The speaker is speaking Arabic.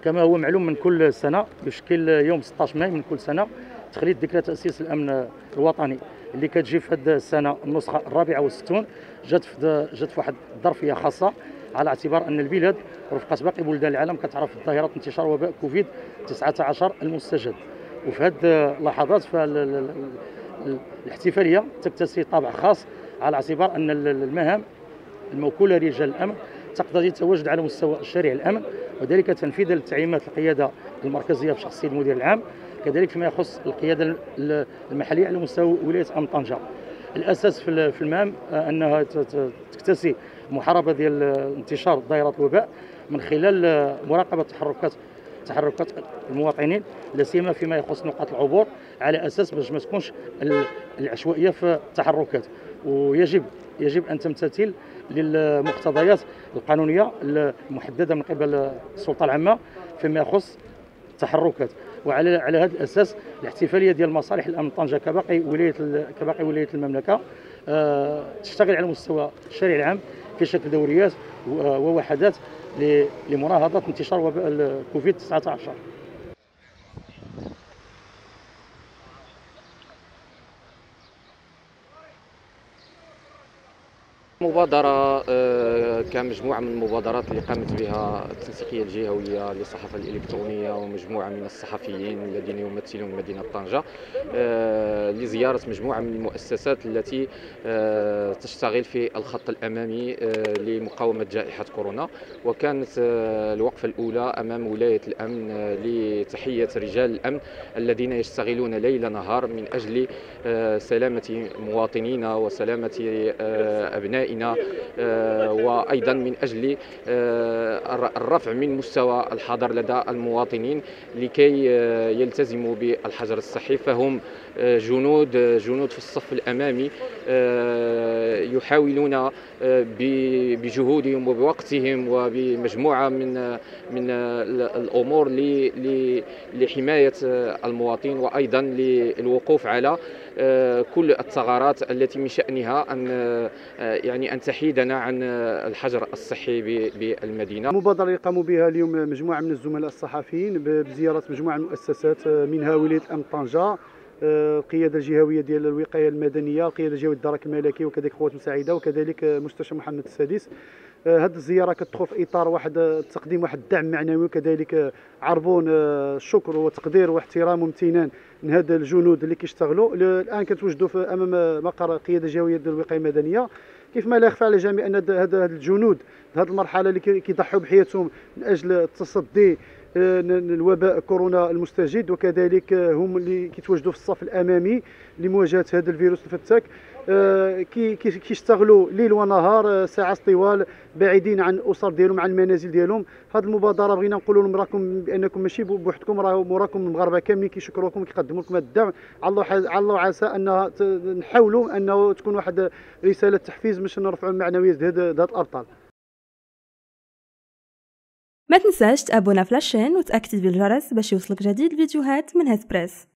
كما هو معلوم من كل سنه يشكل يوم 16 ماي من كل سنه تخليد ذكرى تاسيس الامن الوطني اللي كتجي في هذه السنه النسخه الرابعه والستون. جات في واحد الظرفيه خاصه على اعتبار ان البلاد رفقه باقي بلدان العالم كتعرف ظاهره انتشار وباء كوفيد 19 المستجد. وفي هذه اللحظات الاحتفاليه تكتسي طابع خاص على اعتبار ان المهام الموكوله لرجال الامن تقتضي التواجد على مستوى الشارع الامن، وذلك تنفيذا للتعليمات القياده المركزيه بشخصيه المدير العام، كذلك فيما يخص القياده المحليه على مستوى ولايه ام طنجه. الاساس في المهام انها تكتسي محاربه ديال انتشار ظاهره الوباء من خلال مراقبه تحركات المواطنين، لا سيما فيما يخص نقاط العبور، على اساس باش ما تكونش العشوائيه في التحركات، ويجب ان تمتثل للمقتضيات القانونيه المحدده من قبل السلطه العامه فيما يخص التحركات. وعلى هذا الاساس الاحتفاليه ديال مصالح الامن طنجه كباقي ولايه المملكه تشتغل على مستوى الشارع العام في شكل دوريات ووحدات لمناهضه انتشار وباء كوفيد 19. مبادرة كمجموعة من المبادرات اللي قامت بها التنسيقية الجهوية للصحافة الإلكترونية ومجموعة من الصحفيين الذين يمثلون مدينة طنجة لزيارة مجموعة من المؤسسات التي تشتغل في الخط الأمامي لمقاومة جائحة كورونا. وكانت الوقفة الأولى أمام ولاية الأمن لتحية رجال الأمن الذين يشتغلون ليل نهار من أجل سلامة مواطنينا وسلامة أبنائنا، وأيضا من أجل الرفع من مستوى الحذر لدى المواطنين لكي يلتزموا بالحجر الصحي. فهم جنود في الصف الأمامي يحاولون بجهودهم وبوقتهم وبمجموعة من الأمور لحماية المواطن، وأيضا للوقوف على كل الثغرات التي من شأنها أن تحيدنا عن الحجر الصحي بالمدينة. المبادرة اللي قاموا بها اليوم مجموعة من الزملاء الصحفيين بزيارة مجموعة من المؤسسات منها ولاية أمن طنجة، القياده الجهويه ديال الوقايه المدنيه، القياده الجهويه الدرك الملكي، وكذلك قوات مساعده، وكذلك مستشفى محمد السادس. هذه الزياره كتدخل في اطار واحد تقديم واحد الدعم معنوي، وكذلك عربون الشكر والتقدير واحترام وامتنان من هاد الجنود اللي كيشتغلوا الان كتوجدوا امام مقر القياده الجهويه ديال الوقايه المدنيه. كيف ما لا يخفى على الجميع ان هاد الجنود في هذه المرحله اللي كيضحوا بحياتهم من اجل التصدي الوباء كورونا المستجد، وكذلك هم اللي كيتواجدوا في الصف الامامي لمواجهه هذا الفيروس الفتاك. كيشتغلوا ليل ونهار ساعات طوال بعيدين عن الاسر ديالهم، عن المنازل ديالهم. هذه المبادره بغينا نقولوا لهم راكم بانكم ماشي بوحدكم، راكم المغاربه كاملين كيشكروكم وكيقدموا لكم هذا الدعم. على الله عسى ان نحاولوا انه تكون واحد رساله تحفيز باش نرفعوا المعنويه ديال هاد الابطال. ما تنساش تابونا في لاشين وتأكد بالجرس باش يوصلك جديد الفيديوهات من هاد بريس.